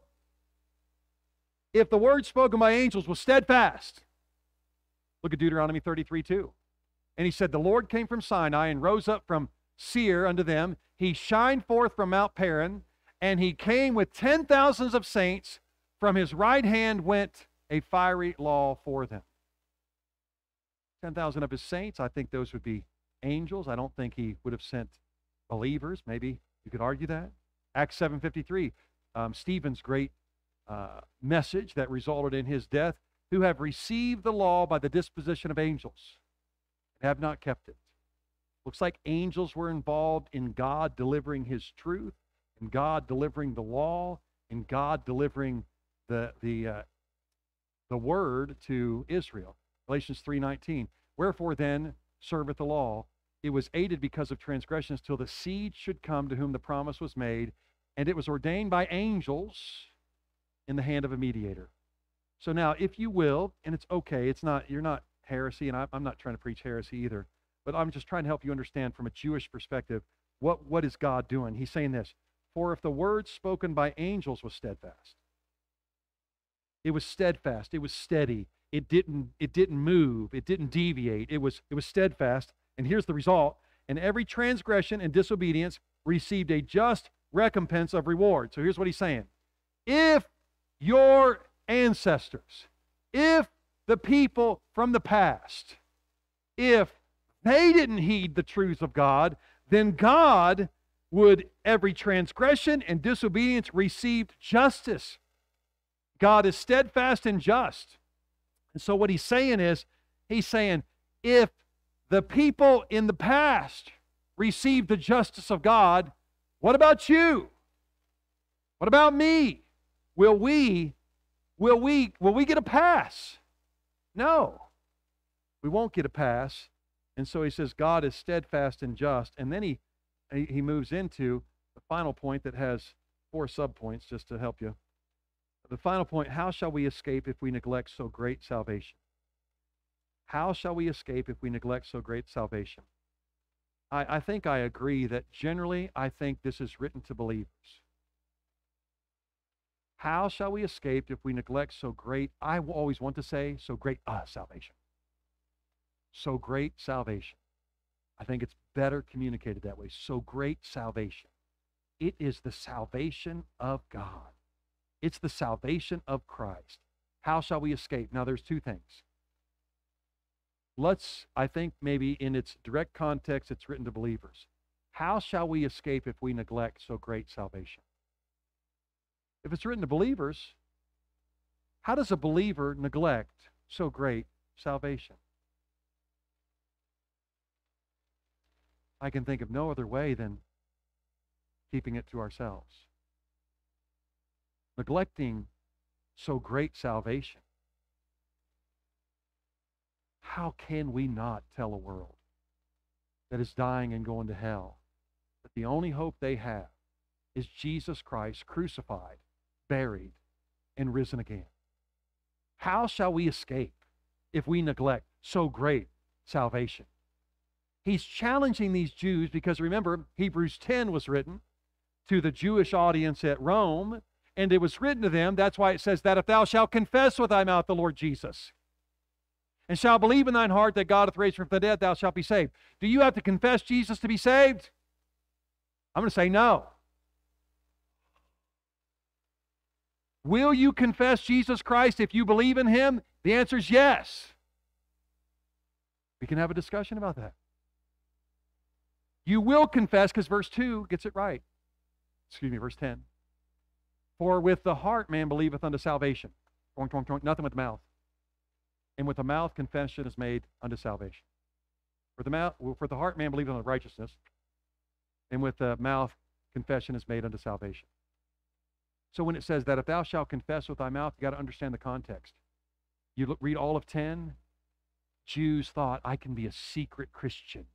if the word spoken by angels was steadfast, look at Deuteronomy 33:2. And he said, the Lord came from Sinai and rose up from Seir unto them. He shined forth from Mount Paran, and he came with 10,000s of saints. From his right hand went a fiery law for them. 10,000 of his saints, I think those would be angels. I don't think he would have sent believers. Maybe you could argue that. Acts 7:53, Stephen's great message that resulted in his death, who have received the law by the disposition of angels and have not kept it. Looks like angels were involved in God delivering His truth, and God delivering the law, and God delivering the word to Israel. Galatians 3:19. Wherefore then serveth the law? It was aided because of transgressions till the seed should come to whom the promise was made, and it was ordained by angels in the hand of a mediator. So now, if you will, and it's okay, you're not heresy, and I'm not trying to preach heresy either, but I'm just trying to help you understand from a Jewish perspective, what is God doing? He's saying this: for if the word spoken by angels was steadfast, it was steadfast, it was steady, it didn't move, it didn't deviate, it was steadfast. And here's the result: and every transgression and disobedience received a just recompense of reward. So here's what he's saying: if your ancestors, if the people from the past, if they didn't heed the truths of God, then God would, every transgression and disobedience, received justice. God is steadfast and just. And so what he's saying is, he's saying, if the people in the past received the justice of God, what about you? What about me? Will we get a pass? No. We won't get a pass. And so he says God is steadfast and just. And then he moves into the final point that has 4 subpoints just to help you. The final point, how shall we escape if we neglect so great salvation? How shall we escape if we neglect so great salvation? I think I agree that generally I think this is written to believers. How shall we escape if we neglect so great, I always want to say, so great salvation. So great salvation. I think it's better communicated that way. So great salvation. It is the salvation of God. It's the salvation of Christ. How shall we escape? Now, there's 2 things. I think maybe in its direct context, it's written to believers. How shall we escape if we neglect so great salvation? If it's written to believers, how does a believer neglect so great salvation? I can think of no other way than keeping it to ourselves. Neglecting so great salvation. How can we not tell a world that is dying and going to hell that the only hope they have is Jesus Christ crucified, buried, and risen again? How shall we escape if we neglect so great salvation? He's challenging these Jews because remember, Hebrews 10 was written to the Jewish audience at Rome, and it was written to them. That's why it says that if thou shalt confess with thy mouth the Lord Jesus, and shalt believe in thine heart that God hath raised him from the dead, thou shalt be saved. Do you have to confess Jesus to be saved? I'm going to say no. Will you confess Jesus Christ if you believe in him? The answer is yes. We can have a discussion about that. You will confess, because verse 2 gets it right. Verse 10. For with the heart man believeth unto salvation. Nothing with the mouth. And with the mouth confession is made unto salvation. For the heart man believeth unto righteousness, and with the mouth confession is made unto salvation. So when it says that if thou shalt confess with thy mouth, you got to understand the context. You read all of 10, Jews thought, I can be a secret Christian.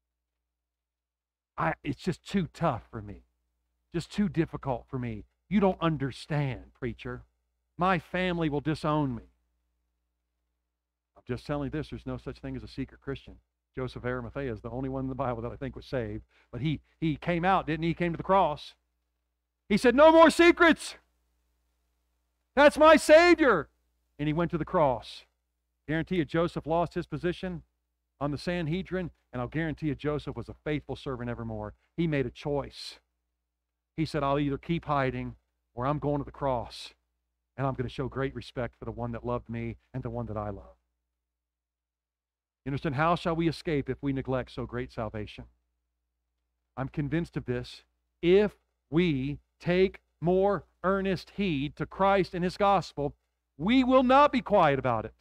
It's just too tough for me. Just too difficult for me. You don't understand, preacher. My family will disown me. I'm just telling you this, there's no such thing as a secret Christian. Joseph of Arimathea is the only one in the Bible that I think was saved. But he came out, didn't he? He came to the cross. He said, no more secrets. That's my Savior. And he went to the cross. Guarantee you Joseph lost his position on the Sanhedrin, and I'll guarantee you Joseph was a faithful servant evermore. He made a choice. He said, I'll either keep hiding or I'm going to the cross, and I'm going to show great respect for the one that loved me and the one that I love. You understand? How shall we escape if we neglect so great salvation? I'm convinced of this. If we take more earnest heed to Christ and his gospel, we will not be quiet about it.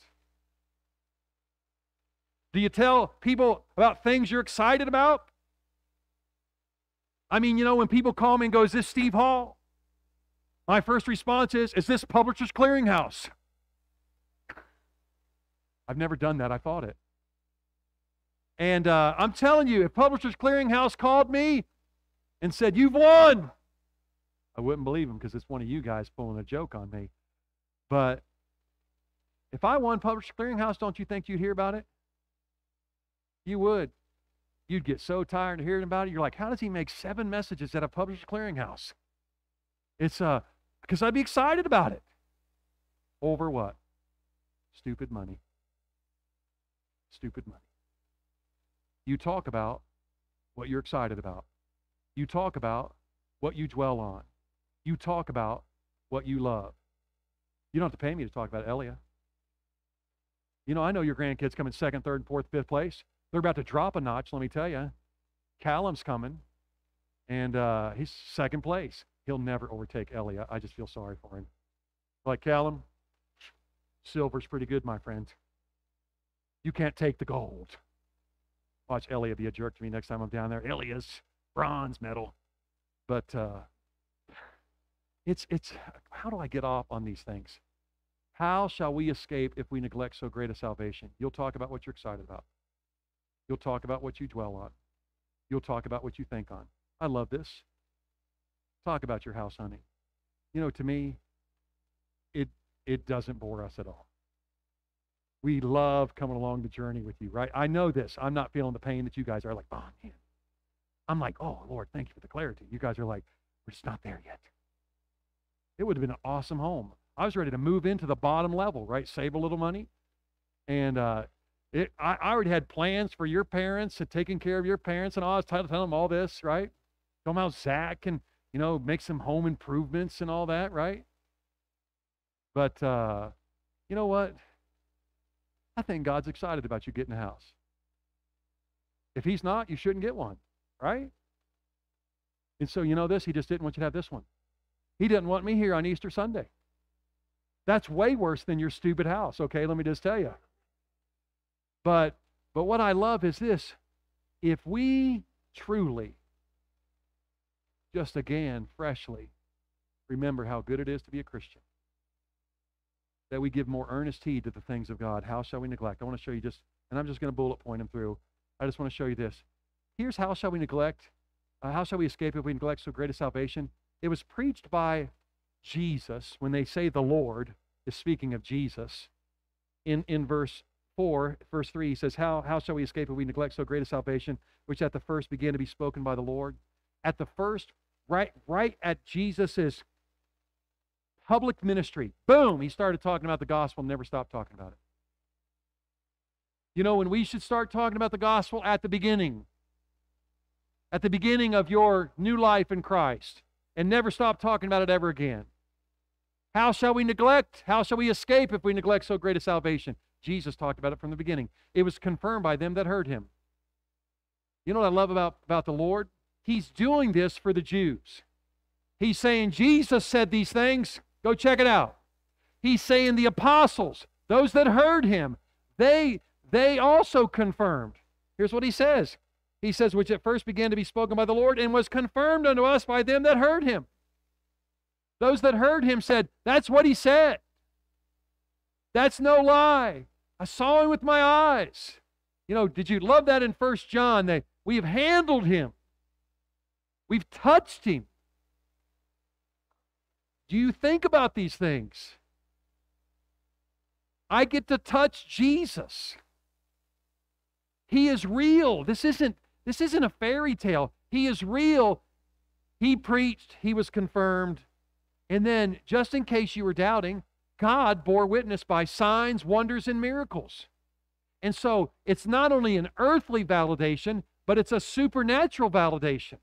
Do you tell people about things you're excited about? I mean, when people call me and go, is this Steve Hall? My first response is this Publishers Clearinghouse? I've never done that. I thought it. And I'm telling you, if Publishers Clearinghouse called me and said, you've won, I wouldn't believe him because it's one of you guys pulling a joke on me. But if I won Publishers Clearinghouse, don't you think you'd hear about it? You would. You'd get so tired of hearing about it. You're like, how does he make 7 messages at a Publishers Clearinghouse? It's because I'd be excited about it. Over what? Stupid money. Stupid money. You talk about what you're excited about. You talk about what you dwell on. You talk about what you love. You don't have to pay me to talk about Elia. I know your grandkids come in 2nd, 3rd, and 4th, 5th place. They're about to drop a notch, let me tell you. Callum's coming, and he's second place. He'll never overtake Elliot. I just feel sorry for him. Like, Callum, silver's pretty good, my friend. You can't take the gold. Watch Elliot be a jerk to me next time I'm down there. Elliot's bronze medal. But it's how do I get off on these things? How shall we escape if we neglect so great a salvation? You'll talk about what you're excited about. You'll talk about what you dwell on. You'll talk about what you think on. I love this. Talk about your house hunting. You know, to me, it doesn't bore us at all. We love coming along the journey with you, right? I know this. I'm not feeling the pain that you guys are like, oh, man. I'm like, oh, Lord, thank you for the clarity. You guys are like, we're just not there yet. It would have been an awesome home. I was ready to move into the bottom level, right? Save a little money. And I already had plans for your parents and taking care of your parents, and I was telling them all this, right? Tell them how Zach can, make some home improvements and all that, right? But you know what? I think God's excited about you getting a house. If he's not, you shouldn't get one, right? And so you know this, he just didn't want you to have this one. He didn't want me here on Easter Sunday. That's way worse than your stupid house, okay? Let me just tell you. But what I love is this. If we truly, just again, freshly, remember how good it is to be a Christian, that we give more earnest heed to the things of God, how shall we neglect? I want to show you and I'm just going to bullet point them through. I just want to show you this. Here's how shall we neglect, how shall we escape if we neglect so great a salvation? It was preached by Jesus. When they say the Lord is speaking of Jesus. In verse 4, verse 3, he says, how shall we escape if we neglect so great a salvation, which at the first began to be spoken by the Lord? At the first, right at Jesus's public ministry, boom, he started talking about the gospel and never stopped talking about it. You know when we should start talking about the gospel? At the beginning of your new life in Christ, and never stop talking about it ever again. How shall we neglect? How shall we escape if we neglect so great a salvation? Jesus talked about it from the beginning. It was confirmed by them that heard him. You know what I love about the Lord? He's doing this for the Jews. He's saying, Jesus said these things. Go check it out. He's saying the apostles, those that heard him, they also confirmed. Here's what he says. He says, which at first began to be spoken by the Lord and was confirmed unto us by them that heard him. Those that heard him said, that's what he said. That's no lie. I saw him with my eyes. Did you love that in 1 John? We have handled him. We've touched him. Do you think about these things? I get to touch Jesus. He is real. This isn't a fairy tale. He is real. He preached. He was confirmed. And then, just in case you were doubting, God bore witness by signs, wonders, and miracles. And so, it's not only an earthly validation, but it's a supernatural validation.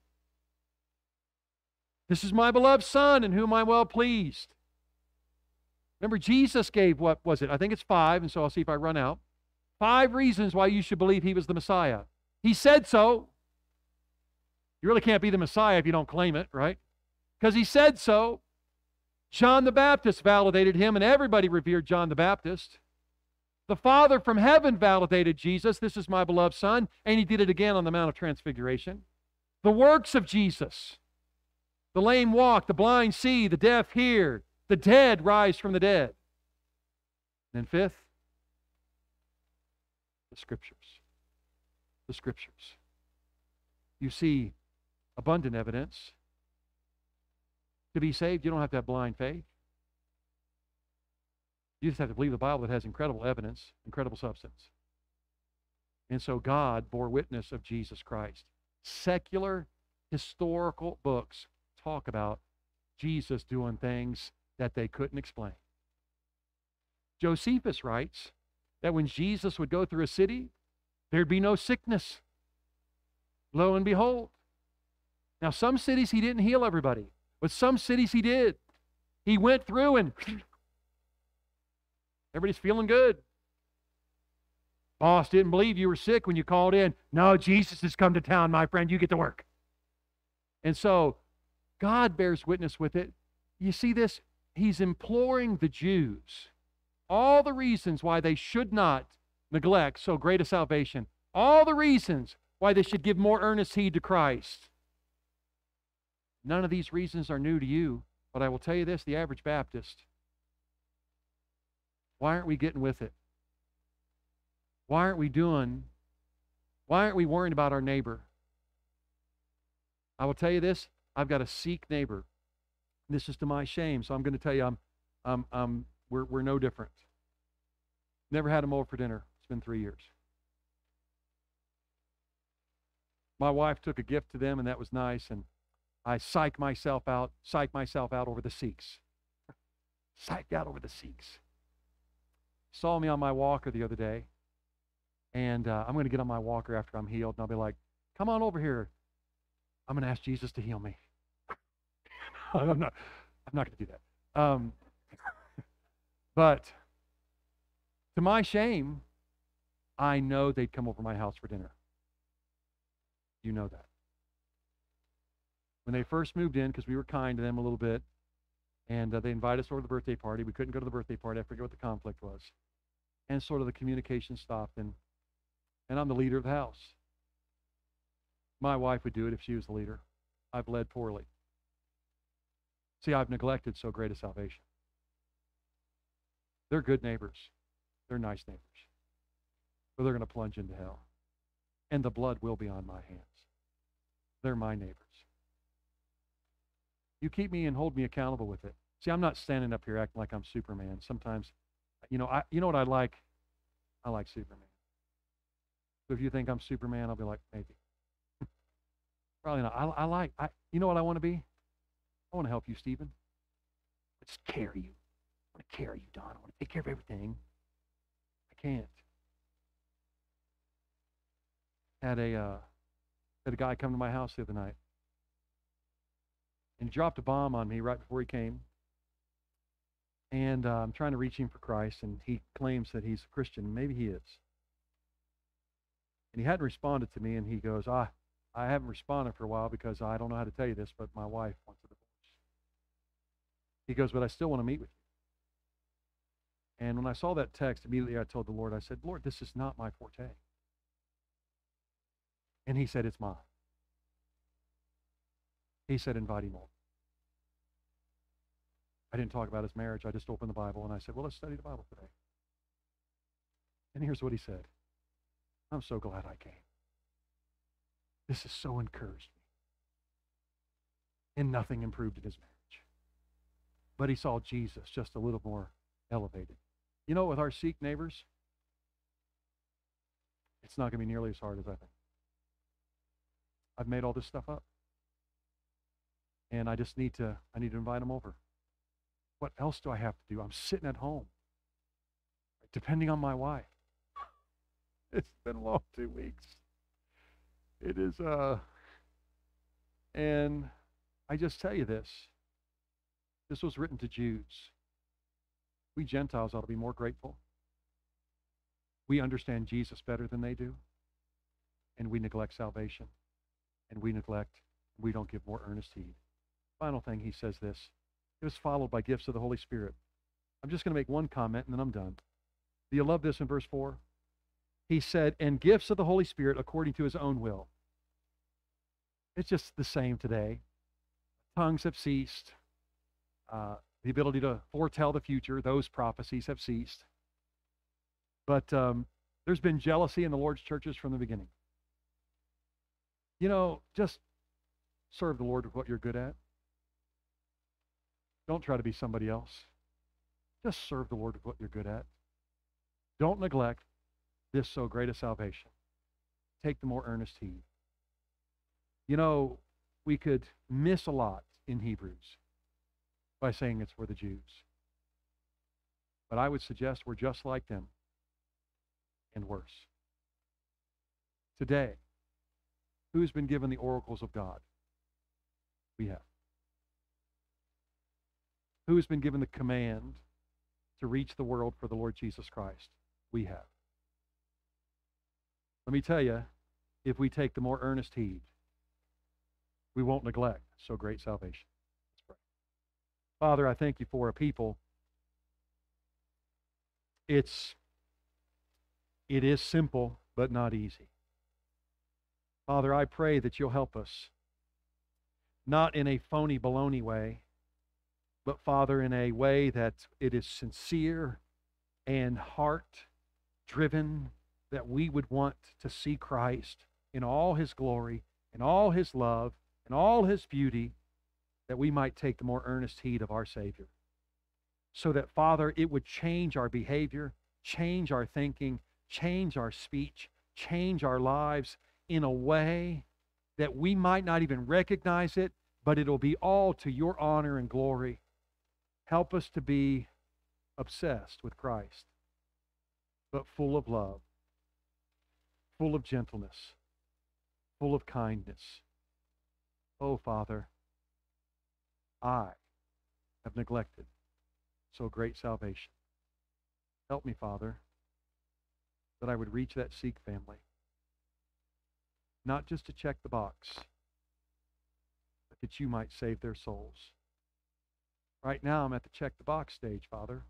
This is my beloved Son in whom I'm well pleased. Remember, Jesus gave, what was it? I think it's 5, and so I'll see if I run out. 5 reasons why you should believe he was the Messiah. He said so. You really can't be the Messiah if you don't claim it, right? Because he said so. John the Baptist validated him, and everybody revered John the Baptist. The Father from heaven validated Jesus. This is my beloved Son, and he did it again on the Mount of Transfiguration. The works of Jesus. The lame walk, the blind see, the deaf hear, the dead rise from the dead. And then 5th, the Scriptures. The Scriptures. You see abundant evidence. To be saved, you don't have to have blind faith. You just have to believe the Bible that has incredible evidence, incredible substance. And so God bore witness of Jesus Christ. Secular, historical books talk about Jesus doing things that they couldn't explain. Josephus writes that when Jesus would go through a city, there'd be no sickness. Lo and behold. Now, some cities he didn't heal everybody, but some cities he did. He went through and everybody's feeling good. Boss didn't believe you were sick when you called in. No, Jesus has come to town, my friend. You get to work. And so God bears witness with it. You see this? He's imploring the Jews all the reasons why they should not neglect so great a salvation, all the reasons why they should give more earnest heed to Christ. None of these reasons are new to you, but I will tell you this, the average Baptist, why aren't we getting with it? Why aren't we worrying about our neighbor? I will tell you this, I've got a Sikh neighbor. This is to my shame, so I'm going to tell you we're no different. Never had him over for dinner. It's been 3 years. My wife took a gift to them, and that was nice, and I psyched myself out over the Sikhs. Psyched out over the Sikhs. Saw me on my walker the other day, and I'm going to get on my walker after I'm healed, and I'll be like, come on over here. I'm going to ask Jesus to heal me. I'm not going to do that. But to my shame, I know they'd come over my house for dinner. You know that. When they first moved in, because we were kind to them a little bit, and they invited us over to the birthday party. We couldn't go to the birthday party. I forget what the conflict was. And sort of the communication stopped, and I'm the leader of the house. My wife would do it if she was the leader. I've led poorly. See, I've neglected so great a salvation. They're good neighbors. They're nice neighbors. But they're going to plunge into hell. And the blood will be on my hands. They're my neighbors. You keep me and hold me accountable with it. See, I'm not standing up here acting like I'm Superman. Sometimes, you know what I like? I like Superman. So if you think I'm Superman, I'll be like, maybe. Probably not. You know what I want to be? I want to help you, Stephen. I just carry you. I want to carry you, Don. I want to take care of everything. I can't. Had a guy come to my house the other night. And he dropped a bomb on me right before he came. And I'm trying to reach him for Christ, and he claims that he's a Christian. Maybe he is. And he hadn't responded to me, and he goes, I haven't responded for a while because I don't know how to tell you this, but my wife wants a divorce. He goes, but I still want to meet with you. And when I saw that text, immediately I told the Lord, I said, Lord, this is not my forte. And he said, it's mine. He said, invite him over. I didn't talk about his marriage. I just opened the Bible, and I said, well, let's study the Bible today. And here's what he said. I'm so glad I came. This has so encouraged me. And nothing improved in his marriage. But he saw Jesus just a little more elevated. You know, with our Sikh neighbors, it's not going to be nearly as hard as I think. I've made all this stuff up. And I need to invite them over. What else do I have to do? I'm sitting at home, depending on my wife. It's been a long 2 weeks. It is, and I just tell you this. This was written to Jews. We Gentiles ought to be more grateful. We understand Jesus better than they do. And we neglect salvation. And we don't give more earnest heed. Final thing, he says this. It was followed by gifts of the Holy Spirit. I'm just going to make one comment and then I'm done. Do you love this in verse 4? He said, and gifts of the Holy Spirit according to his own will. It's just the same today. Tongues have ceased. The ability to foretell the future, those prophecies have ceased. But there's been jealousy in the Lord's churches from the beginning. You know, just serve the Lord with what you're good at. Don't try to be somebody else. Just serve the Lord with what you're good at. Don't neglect this so great a salvation. Take the more earnest heed. You know, we could miss a lot in Hebrews by saying it's for the Jews. But I would suggest we're just like them and worse. Today, who's been given the oracles of God? We have. Who has been given the command to reach the world for the Lord Jesus Christ? We have. Let me tell you, if we take the more earnest heed, we won't neglect so great salvation. Let's pray. Father, I thank you for a people. It is simple, but not easy. Father, I pray that you'll help us, not in a phony baloney way, but Father, in a way that it is sincere and heart-driven, that we would want to see Christ in all his glory, in all his love, in all his beauty, that we might take the more earnest heed of our Savior. So that, Father, it would change our behavior, change our thinking, change our speech, change our lives in a way that we might not even recognize it, but it'll be all to your honor and glory. Help us to be obsessed with Christ, but full of love, full of gentleness, full of kindness. Oh, Father, I have neglected so great salvation. Help me, Father, that I would reach that Sikh family, not just to check the box, but that you might save their souls. Right now, I'm at the check the box stage, Father.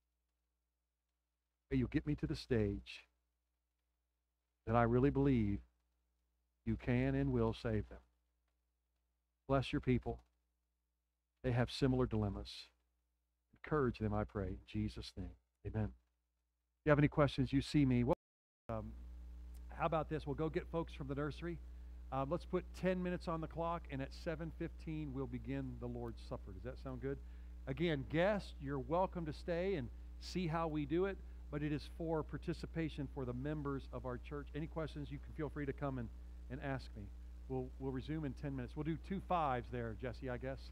May you get me to the stage that I really believe you can and will save them. Bless your people. They have similar dilemmas. Encourage them, I pray, in Jesus' name. Amen. If you have any questions, you see me. How about this? We'll go get folks from the nursery. Let's put 10 minutes on the clock, and at 7:15, we'll begin the Lord's Supper. Does that sound good? Again, guests, you're welcome to stay and see how we do it, but it is for participation for the members of our church. Any questions, you can feel free to come and ask me. We'll resume in 10 minutes. We'll do 2 5s there, Jesse, I guess.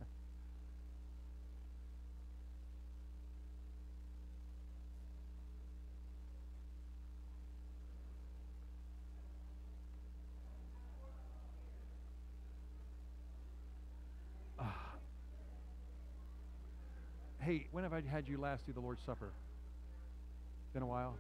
Hey, when have I had you last do the Lord's Supper? Been a while?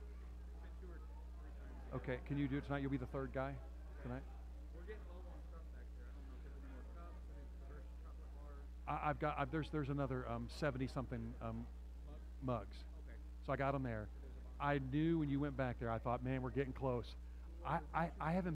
Okay, can you do it tonight? You'll be the third guy tonight? We're getting low on stuff back there. I don't know if there's any more cups, any fresh chocolate bars. I've got there's another 70 something mugs. Okay. So I got them there. I knew when you went back there, I thought, man, we're getting close. I haven't